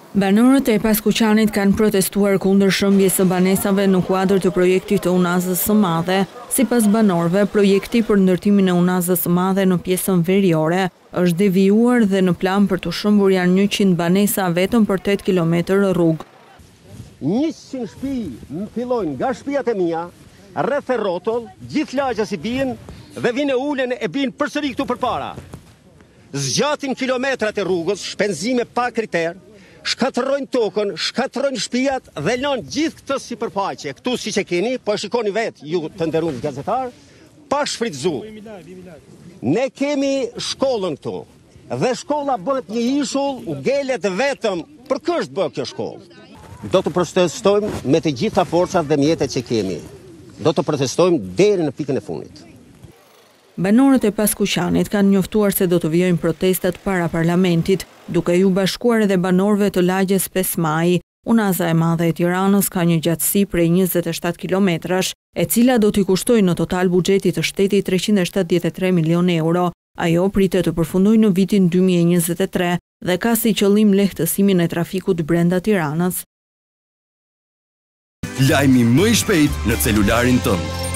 Banorët e Paskuqanit kanë protestuar kundër shëmbjes së banesave në kuadër të projektit të Unazës së Madhe. Sipas banorëve, projekti për ndërtimin e Unazës së Madhe në pjesën veriore është devijuar dhe në plan për të shëmbur janë 100 banesa vetëm për 8 kilometër rrugë. 100 shtëpi fillojnë nga shtëpiat e mia, rreth e rrotull, gjithë lagja si bien dhe vinë ulen e bin përsëri këtu përpara. Zgjatin kilometrat e rrugës, shpenzime pa kriter, shkatërrojnë tokën, shkatërrojnë shtëpiat dhe lënë gjithë këtë sipërfaqe. Këtu siç e keni, po e shikoni vetë ju të nderuar gazetar, pa shfrytzu. Ne kemi shkollën këtu. Dhe shkolla bëhet një ishull, ngelet vetëm për kësht bëhet kjo shkollë. Do të protestojmë me të gjitha forcat dhe mjetet që kemi. Do të protestojmë deri në pikën e fundit. Banorët e Paskuqanit kanë njoftuar se do të vijojnë protestat para parlamentit, duke ju bashkuar edhe banorëve të lagjes 5 Maji. Unaza e Madhe e Tiranës ka një gjatësi prej 27 kilometrash, e cila do t'i kushtojë në total buxhetit të shtetit 373 milion euro. Ajo pritet të përfundojë në vitin 2023 dhe ka si qëllim lehtësimin e trafikut brenda Tiranës. Lajmi më i shpejt në celularin tënd.